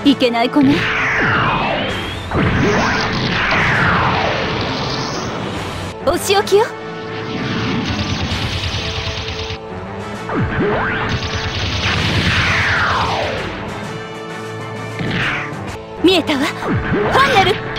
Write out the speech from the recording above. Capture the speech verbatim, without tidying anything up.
いけない子ね。お仕置きよ。見えたわ。ファンネル。